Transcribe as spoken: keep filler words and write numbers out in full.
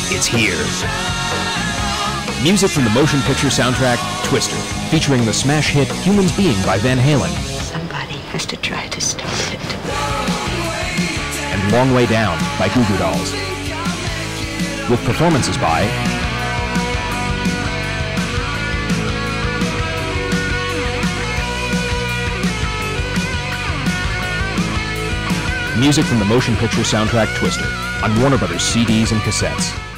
It's here. Music from the motion picture soundtrack, Twister, featuring the smash hit Humans Being by Van Halen. Somebody has to try to stop it. And Long Way Down by Goo Goo Dolls. With performances by music from the motion picture soundtrack Twister on Warner Brothers C Ds and cassettes.